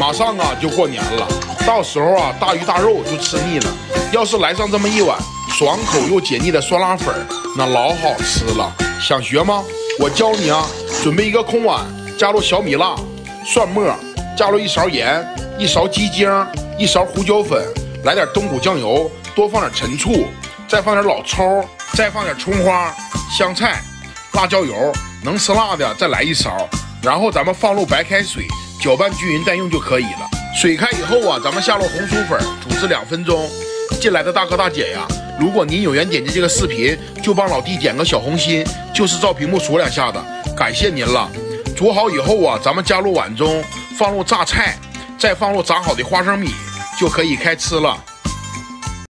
马上啊就过年了，到时候啊大鱼大肉就吃腻了。要是来上这么一碗爽口又解腻的酸辣粉，那老好吃了。想学吗？我教你啊，准备一个空碗，加入小米辣、蒜末，加入1勺盐、1勺鸡精、1勺胡椒粉，来点冬菇酱油，多放点陈醋，再放点老抽，再放点葱花、香菜、辣椒油，能吃辣的再来1勺，然后咱们放入白开水，搅拌均匀待用就可以了。水开以后啊，咱们下入红薯粉，煮至2分钟。进来的大哥大姐呀，如果您有缘点击这个视频，就帮老弟点个小红心，就是照屏幕数2下的，感谢您了。煮好以后啊，咱们加入碗中，放入榨菜，再放入炸好的花生米，就可以开吃了。